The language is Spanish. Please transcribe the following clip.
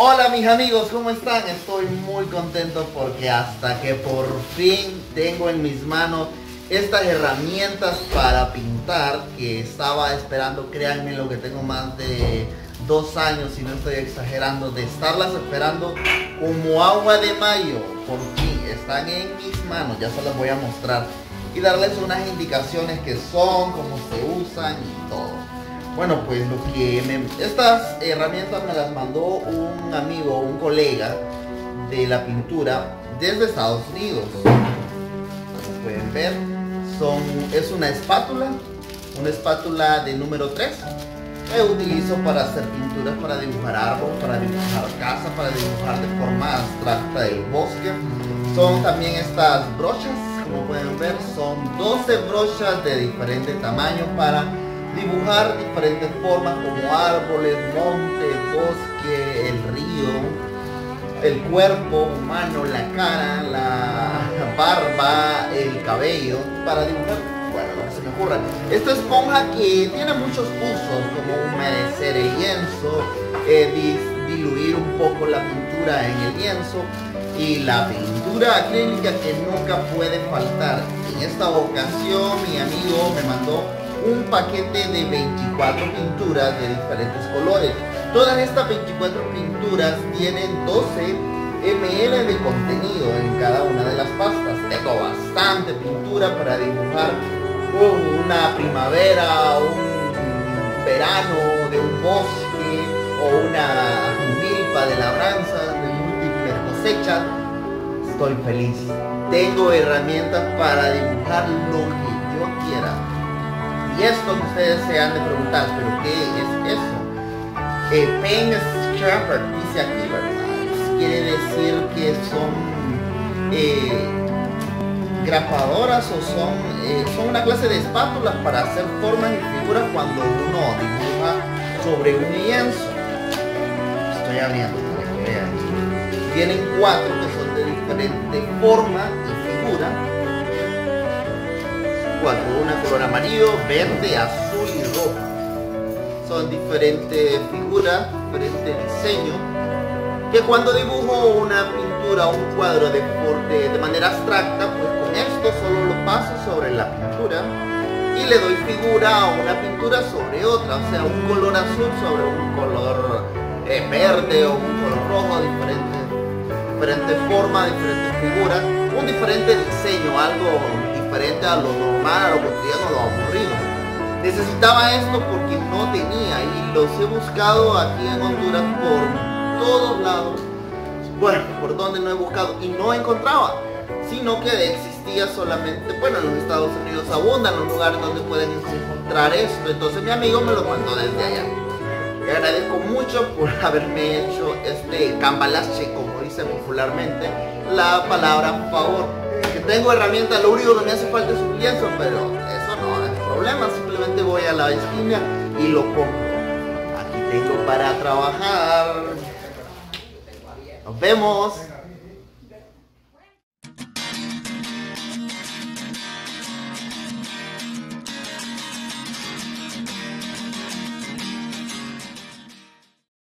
Hola mis amigos, ¿cómo están? Estoy muy contento porque hasta que por fin tengo en mis manos estas herramientas para pintar que estaba esperando. Créanme lo que tengo más de 2 años, y no estoy exagerando, de estarlas esperando como agua de mayo. Por fin están en mis manos, ya se las voy a mostrar y darles unas indicaciones que son, cómo se usan y todo. Bueno, pues estas herramientas me las mandó un amigo, un colega de la pintura desde Estados Unidos. Como pueden ver, es una espátula de número 3 que utilizo para hacer pinturas, para dibujar árboles, para dibujar casa, para dibujar de forma abstracta el bosque. Son también estas brochas, como pueden ver, son 12 brochas de diferente tamaño para dibujar diferentes formas como árboles, montes, bosque, el río, el cuerpo humano, la cara, la barba, el cabello, para dibujar, bueno, lo que se me ocurra. Esta esponja que tiene muchos usos, como humedecer el lienzo, diluir un poco la pintura en el lienzo, y la pintura acrílica que nunca puede faltar. En esta ocasión mi amigo me mandó un paquete de 24 pinturas de diferentes colores. Todas estas 24 pinturas tienen 12 ml de contenido en cada una de las pastas. Tengo bastante pintura para dibujar una primavera, un verano de un bosque o una milpa de labranzas de múltiples cosechas. Estoy feliz. Tengo herramientas para dibujar lo que yo quiera. Y esto que ustedes se han de preguntar, ¿pero qué es eso? Pen Scraper, dice aquí, ¿verdad? Quiere decir que son grapadoras o son una clase de espátulas para hacer formas y figuras cuando uno dibuja sobre un lienzo. Estoy abriendo para que vean. Tienen 4 que son de diferente forma y figura. 4, una color amarillo, verde, azul y rojo. Son diferentes figuras, diferentes diseños, que cuando dibujo una pintura o un cuadro de manera abstracta, pues con esto solo lo paso sobre la pintura y le doy figura a una pintura sobre otra, o sea, un color azul sobre un color verde o un color rojo, diferentes formas, diferentes figuras, un diferente diseño, algo diferente a lo normal, a lo cotidiano, a lo aburrido. Necesitaba esto porque no tenía, y los he buscado aquí en Honduras por todos lados. Bueno, por donde no he buscado y no encontraba, sino que existía solamente, bueno, en los Estados Unidos abundan los lugares donde pueden encontrar esto. Entonces mi amigo me lo mandó desde allá. Le agradezco mucho por haberme hecho este cambalache, como dice popularmente la palabra por favor. Que tengo herramientas, lo único que me hace falta es un lienzo, pero eso no es problema, simplemente voy a la esquina y lo compro. Aquí tengo para trabajar. Nos vemos.